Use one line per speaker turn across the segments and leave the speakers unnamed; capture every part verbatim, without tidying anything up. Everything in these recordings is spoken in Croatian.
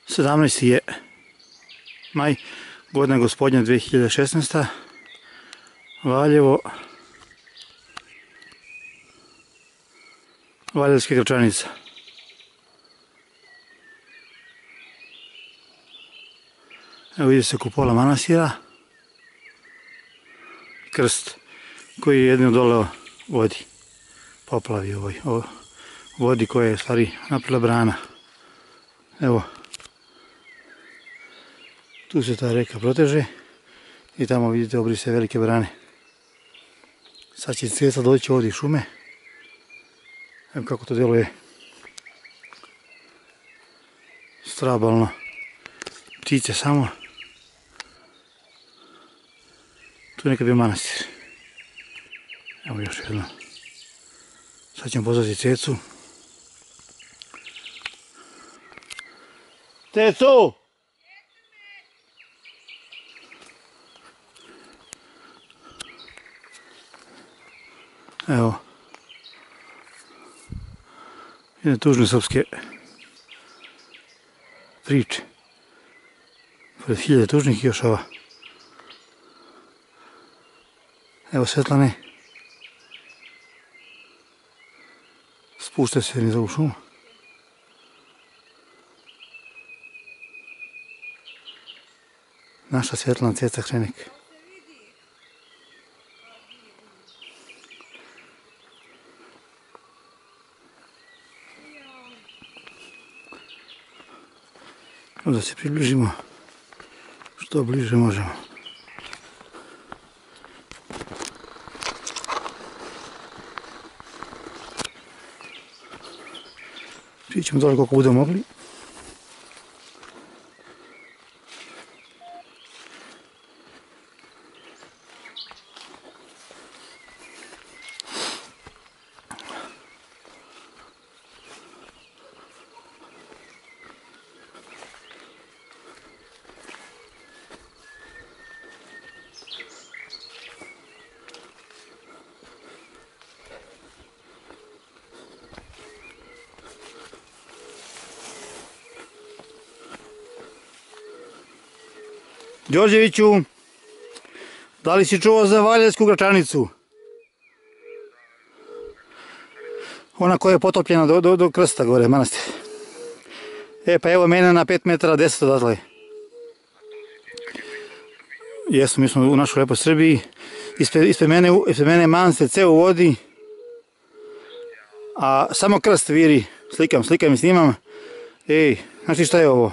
sedamnaesti je maj, godina gospodnja dve hiljade šesnaesta. Valjevo, Valjevska Gračanica. Evo vidi se kupola manastira, krst koji je jedino dole vodi, poplavi ovoj, o vodi koja je stvari napravila brana. Evo, tu se ta reka proteže i tamo vidite obrise velike brane. Sad će cvijetla doći ovdje iz šume. Evo kako to djeluje. Strabalno. Ptice samo. Tu je nekad bio manastir. Evo još jedno. Sad ćemo pozvati Cecu. Cecu! Evo. Jedne tužne srpske priče. Pored hiljade tužnih i još ova. Evo Svetlane. Spušta se niz ovu šumu. Naša Svetlana Ceca Hrenik. Da se približimo što bliže možemo. Prijećemo dole koliko budemo mogli. Đorđeviću, da li si čuo za Valjevsku Gračanicu? Ona koja je potopljena do, do, do krsta gore, manastir. E pa evo mene na pet metara deset odatle. Jesmo, mi smo u našoj lepoj Srbiji. Ispred, ispred mene, ispred mene manastir ceo u vodi. A samo krst viri. Slikam, slikam i snimam. Ej, znači šta je ovo?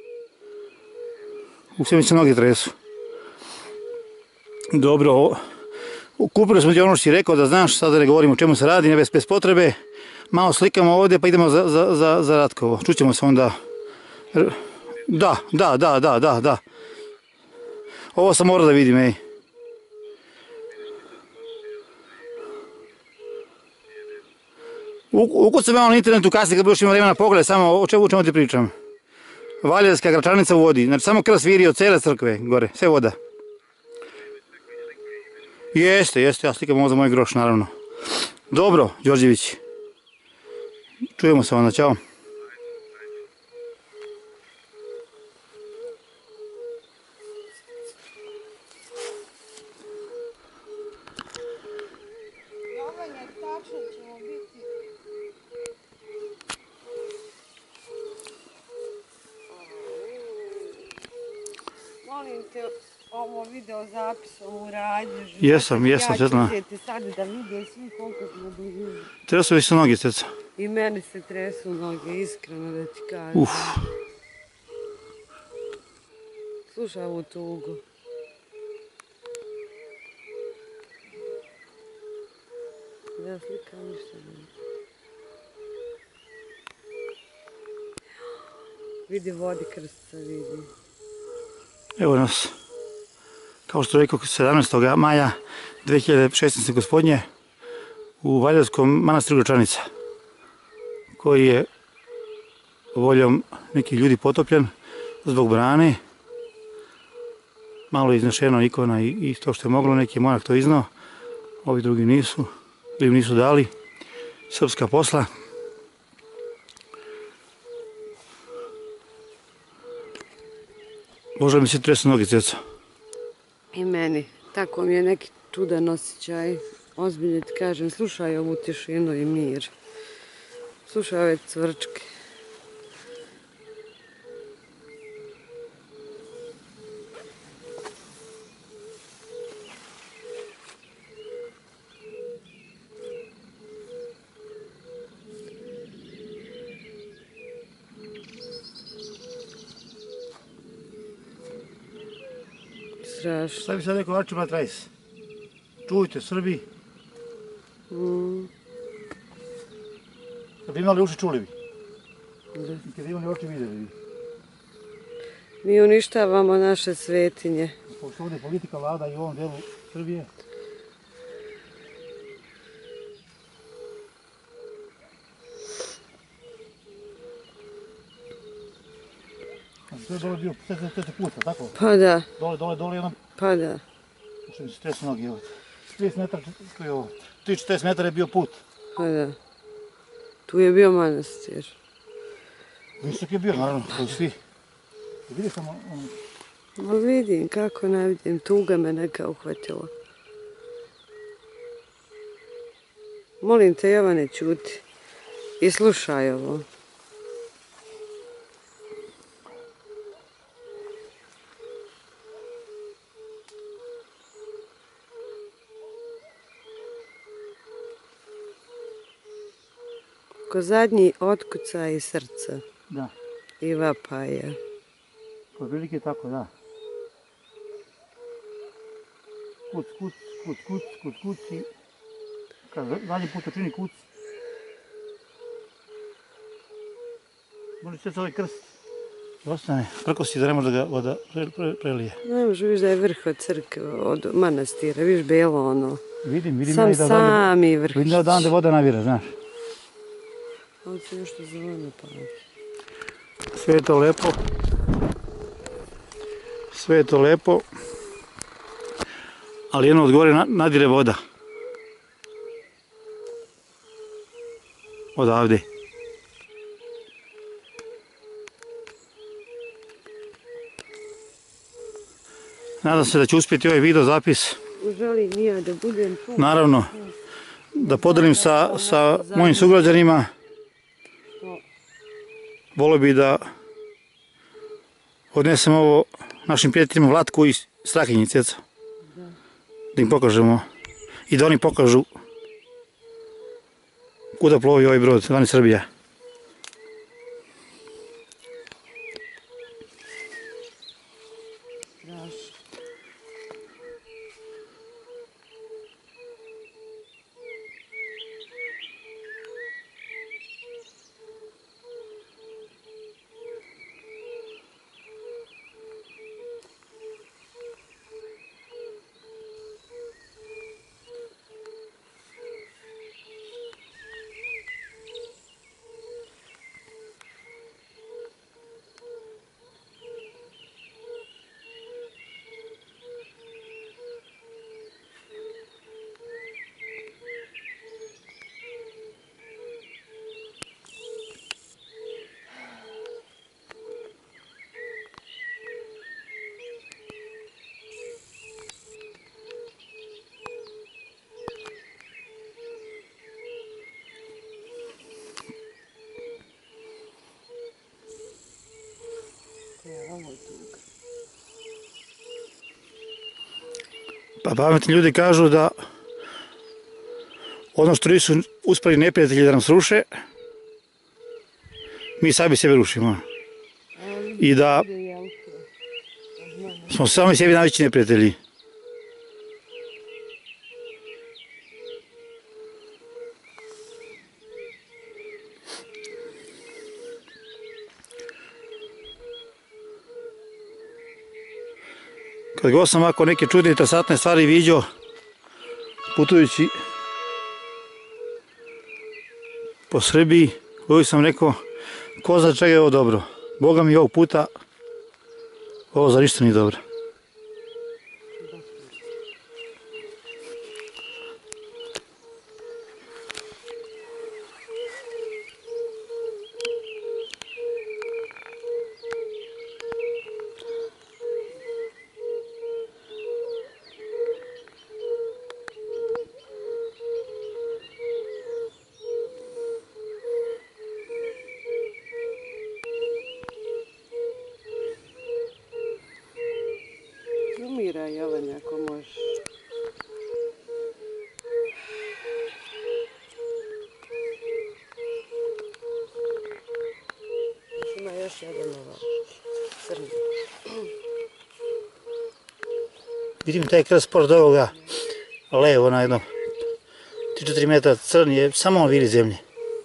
U sve mi se noge tresu. Dobro, kupili smo ti ono što si rekao da znaš, sada ne govorimo o čemu se radi, ne bez, bez potrebe. Malo slikamo ovdje pa idemo za, za, za, za Ratkovo. Čućemo se onda. Da, da, da, da, da, da. Ovo sam morao da vidim, ej. Ukucam malo na internetu kasnije kad budeš imao vremena pogled, samo o čemu, o čemu ti pričam. Valjevska Gračanica u vodi, znači samo krst viri od cele crkve gore, sve voda. Jeste, jeste, ja slikam ovo za moj groš, naravno. Dobro, Đorđević. Čujemo se onda, čao.
Molim te, ovo video zapisom uradiš.
Jesam, jesam, Svetlana.
Ja ću sjeti sad da vide svi koliko smo blizu.
Tresu se noge, Ceca.
I meni se tresu noge, iskreno da ti kažem.
Uf.
Slušaj ovu tugu. Ja slikam ništa ne. Vidi vodi krsta, vidi.
Evo nas, kao što rekao, sedamnaestog maja dve hiljade šesnaeste. gospodnje u Valjevskom manastiru Gračanica, koji je voljom nekih ljudi potopljen zbog brane. Malo je iznešeno ikona i, i to što je moglo, neki monak to iznao, ovi drugi nisu, ili im nisu dali. Srpska posla. Može mi se tresu noge, ceco.
I meni. Tako mi je neki čudan osjećaj. Ozbiljno ti kažem, slušaj ovu tišinu i mir. Slušaj ove cvrčke. Strašno.
Šta bi sad rekao Arčima Trajs? Čujte, Srbi.
Mm,
Kad bi imali uši, čuli bi.
da.
I kad bi imali oči, vidjeli bi.
Mi uništavamo naše svetinje.
Pošto ovdje politika vlada i u ovom delu Srbije. Sve dole bio, sve sve sve puta, tako?
Pa da,
Dole, dole, dole, jednom,
pa da,
što mi se tresu noge, evo. trideset metara, to je ovo, tri do četrdeset metara je bio put.
pa da. Tu je bio manastir.
Visok je bio, naravno, kao i svi. I vidiš tamo, ono,
Ma vidim, kako ne vidim, tuga me neka uhvatila. Molim te, Jovane, ćuti. I slušaj ovo. Ko zadnji otkucaj srca
da,
i vapaja.
kod prilike tako, da. Kuc, kuc, kuc, kuc, kuc, kuc i kad zadnji put učini kuc, može sve ovaj krst da ostane, prkosi da ne može da ga voda pre- pre- prelije.
Ne može, viš da je vrh od crkve, od manastira, viš belo ono.
Vidim, vidim ja
Sam
i da odande,
sami vrhić.
vidim da odande voda navire, znaš.
On se nešto zeleno pali.
Sve je to lepo. Sve je to lepo. Ali jedno od gore na- nadire voda. Odavde. Nadam se da će uspjeti ovaj video zapis.
Želim i ja da budem tu.
Naravno, da podelim sa, sa mojim sugrađanima. Volio bi da odnesem ovo našim prijateljima Vlatku i Strahinji, ceca. Da im pokažemo i da oni pokažu kuda plovi ovaj brod, vani Srbija. Pa pametni ljudi kažu da ono što nisu uspjeli neprijatelji da nam sruše, mi sami sebe rušimo. I da smo sami sebi najveći neprijatelji. Kad god sam ovako neke čudne interesantne stvari viđao putujući po Srbiji, uvijek sam rekao ko za čega je ovo dobro. Boga mi ovog puta ovo za ništa nije dobro.
još jedan ovaj crni.
Vidim taj krst pored ovoga levo na jedno tri do četiri metra crn je, samo on vidi zemlje.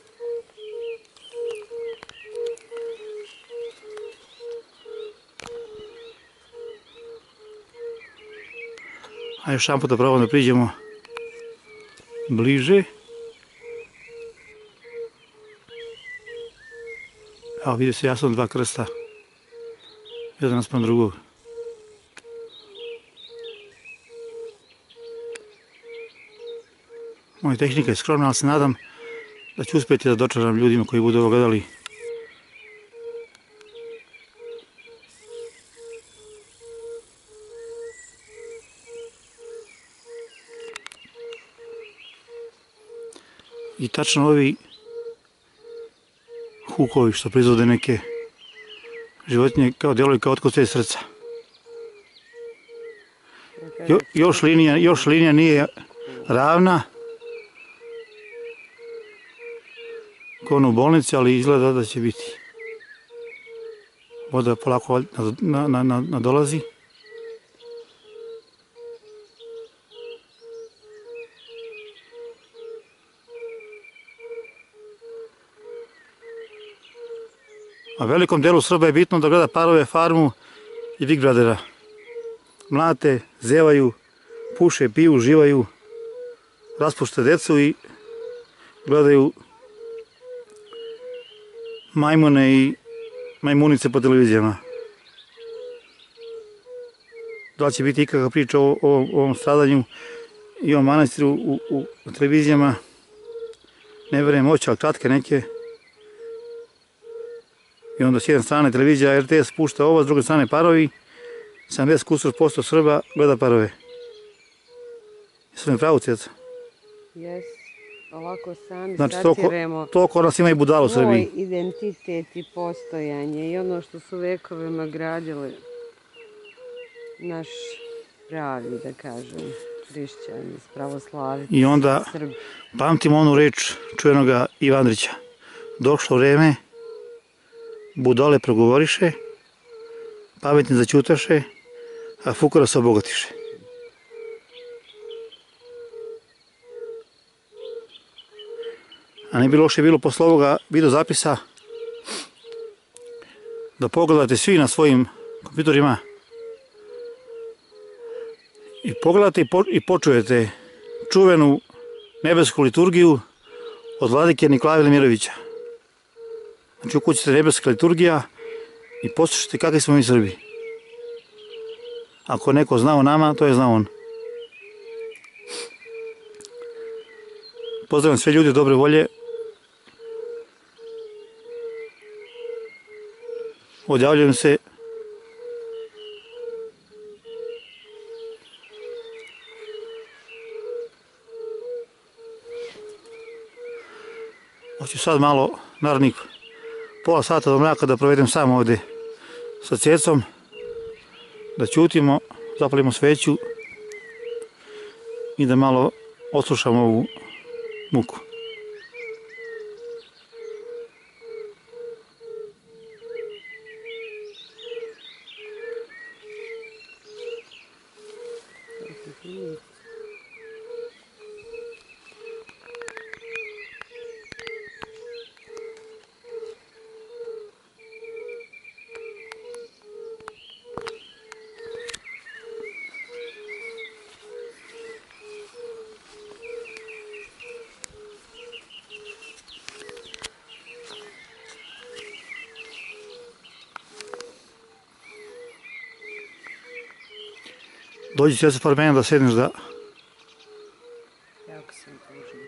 A još jedan put da probamo da priđemo bliže. Evo vidi se jasno dva krsta. Jedan naspram drugog. Moja tehnika je skromna, ali se nadam da ću uspjeti da dočaram ljudima koji budu ovo gledali. I tačno ovi hukovi što proizvode neke životinje kao djeluju kao otkucaje srca. Jo, još, linija, još linija nije ravna kao ono u bolnici, ali izgleda da će biti. Voda polako na, na, na, nadolazi. A velikom delu Srba je bitno da gleda parove, farmu i Big Brothera. Mlate, zevaju, puše, piju, uživaju, raspušte decu i gledaju majmune i majmunice po televizijama. Da li će biti ikakva priča o, o, o ovom stradanju i o manastiru u, u, u televizijama, ne vjerujem, moći, ali kratke neke. I onda s jedne strane televizija R T S pušta ovo, s druge strane parovi. sedamdeset posto Srba gleda parove. Jesu mi pravu, Cjeca?
Jes, ovako sami
Znači,
satiremo
toliko nas ima i budala u
svoj
Srbiji.
identitet i postojanje i ono što su vekovima gradili naš pravi, da kažem, hrišćani, pravoslavici,
I onda
Srbi.
pamtimo onu reč čujenoga Ivandrića. Došlo vreme, budale progovoriše, pametni zaćutaše, a fukara se obogatiše. A ne bi loše bilo posle ovoga video zapisa da pogledate svi na svojim kompjuterima i pogledate i, po, i počujete čuvenu nebesku liturgiju od vladike Nikolaja Velimirovića. Znači ukućete nebeska liturgija i poslušajte kakvi smo mi Srbi. Ako neko zna o nama, to je znao on. Pozdravljam sve ljude dobre volje. Odjavljujem se. Hoću sad malo, narednih pola sata do mraka da provedem sam ovdje sa Cecom, da ćutimo, zapalimo sveću i da malo odslušamo ovu muku. Dođi se pored mene da sedneš da...
Jako sam tužna.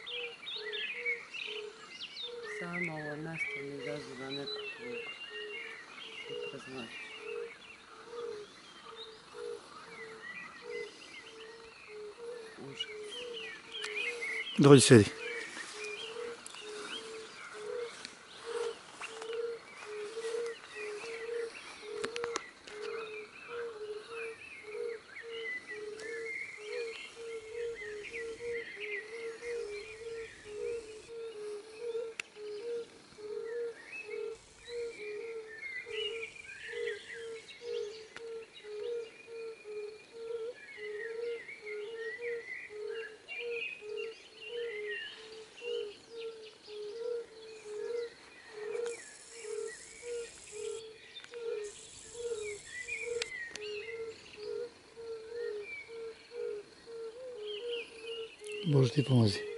Samo ovo mesto mi izaziva neku tugu i praznoću. Užas.
Dođi sedi. Bože ti pomozi.